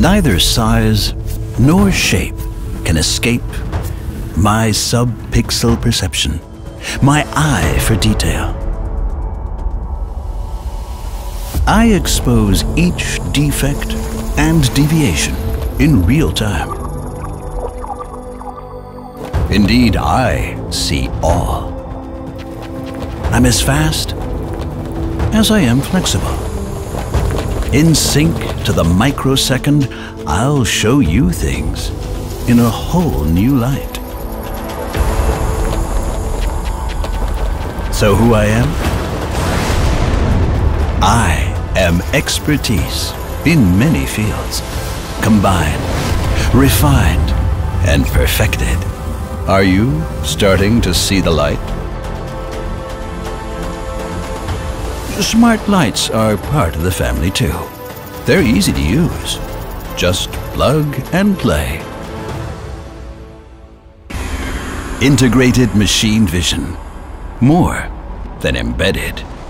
Neither size nor shape can escape my sub-pixel perception, my eye for detail. I expose each defect and deviation in real time. Indeed, I see all. I'm as fast as I am flexible. In sync to the microsecond, I'll show you things in a whole new light. So who I am? I am expertise in many fields, combined, refined, and perfected. Are you starting to see the light? Smart lights are part of the family too. They're easy to use. Just plug and play. Integrated machine vision. More than embedded.